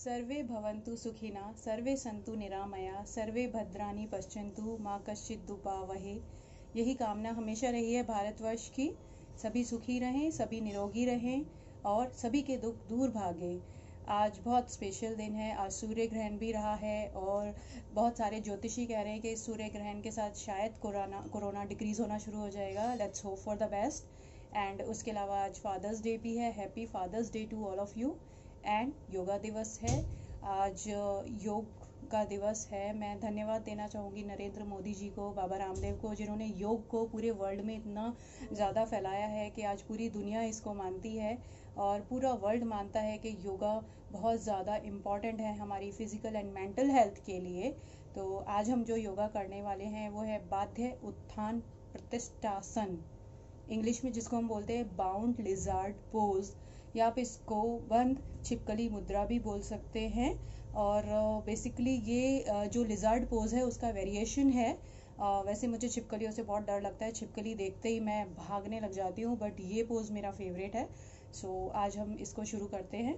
सर्वे भवन्तु सुखिनः, सर्वे सन्तु निरामया, सर्वे भद्राणि पश्यन्तु, माँ कश्चित् दुःपावहै। यही कामना हमेशा रही है भारतवर्ष की। सभी सुखी रहें, सभी निरोगी रहें और सभी के दुख दूर भागे। आज बहुत स्पेशल दिन है। आज सूर्य ग्रहण भी रहा है और बहुत सारे ज्योतिषी कह रहे हैं कि इस सूर्य ग्रहण के साथ शायद कोरोना डिक्रीज होना शुरू हो जाएगा। Let's hope for the best. And उसके अलावा आज फादर्स डे भी है। Happy father's day to all of you. And योगा दिवस है आज, योग का दिवस है। मैं धन्यवाद देना चाहूँगी नरेंद्र मोदी जी को, बाबा रामदेव को, जिन्होंने योग को पूरे वर्ल्ड में इतना ज़्यादा फैलाया है कि आज पूरी दुनिया इसको मानती है और पूरा वर्ल्ड मानता है कि योगा बहुत ज़्यादा इम्पॉर्टेंट है हमारी फिज़िकल एंड मेंटल हेल्थ के लिए। तो आज हम जो योगा करने वाले हैं वो है बाध्य उत्थान प्रतिष्ठासन, इंग्लिश में जिसको हम बोलते हैं बाउंड लिजार्ड पोज, या आप इसको बंद छिपकली मुद्रा भी बोल सकते हैं। और बेसिकली ये जो लिजार्ड पोज है उसका वेरिएशन है। वैसे मुझे छिपकलियों से बहुत डर लगता है, छिपकली देखते ही मैं भागने लग जाती हूँ, बट ये पोज मेरा फेवरेट है। सो आज हम इसको शुरू करते हैं।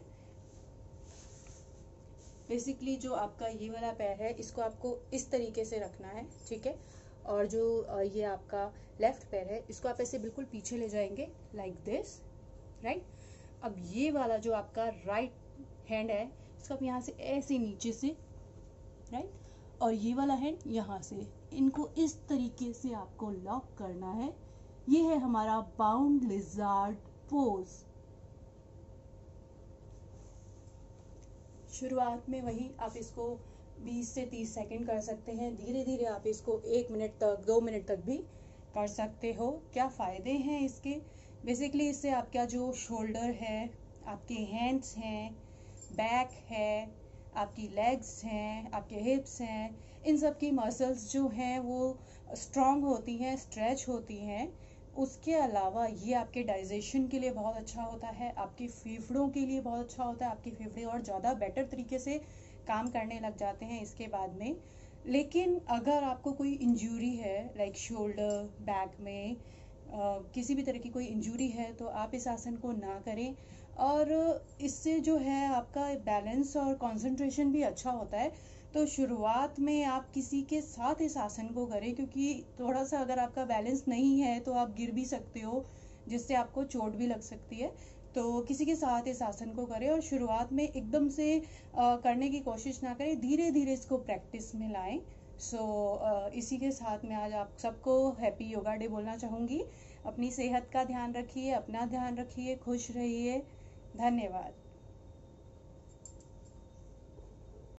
बेसिकली जो आपका ये वाला पैर है इसको आपको इस तरीके से रखना है, ठीक है। और जो ये आपका लेफ्ट पैर है इसको आप ऐसे बिल्कुल पीछे ले जाएंगे लाइक दिस, राइट। अब ये वाला जो आपका राइट हैंड है इसको आप यहाँ से ऐसे नीचे से, राइट, और ये वाला हैंड यहाँ से, इनको इस तरीके से आपको लॉक करना है। ये है हमारा बाउंड लिजार्ड पोज। शुरुआत में वही आप इसको 20 से 30 सेकंड कर सकते हैं। धीरे धीरे आप इसको 1 मिनट तक, 2 मिनट तक भी कर सकते हो। क्या फ़ायदे हैं इसके? बेसिकली इससे आपका जो शोल्डर है, आपके हैंड्स हैं, बैक है, आपकी लेग्स हैं, आपके हिप्स हैं, इन सब की मसल्स जो हैं वो स्ट्रॉन्ग होती हैं, स्ट्रेच होती हैं। उसके अलावा ये आपके डाइजेशन के लिए बहुत अच्छा होता है, आपके फेफड़ों के लिए बहुत अच्छा होता है। आपके फेफड़े और ज़्यादा बेटर तरीके से काम करने लग जाते हैं इसके बाद में। लेकिन अगर आपको कोई इंजरी है, लाइक शोल्डर, बैक में किसी भी तरह की कोई इंजरी है, तो आप इस आसन को ना करें। और इससे जो है आपका बैलेंस और कंसंट्रेशन भी अच्छा होता है। तो शुरुआत में आप किसी के साथ इस आसन को करें, क्योंकि थोड़ा सा अगर आपका बैलेंस नहीं है तो आप गिर भी सकते हो, जिससे आपको चोट भी लग सकती है। तो किसी के साथ इस आसन को करें और शुरुआत में एकदम से करने की कोशिश ना करें, धीरे धीरे इसको प्रैक्टिस में लाएं। इसी के साथ मैं आज आप सबको हैप्पी योगा डे बोलना चाहूँगी। अपनी सेहत का ध्यान रखिए, अपना ध्यान रखिए, खुश रहिए। धन्यवाद।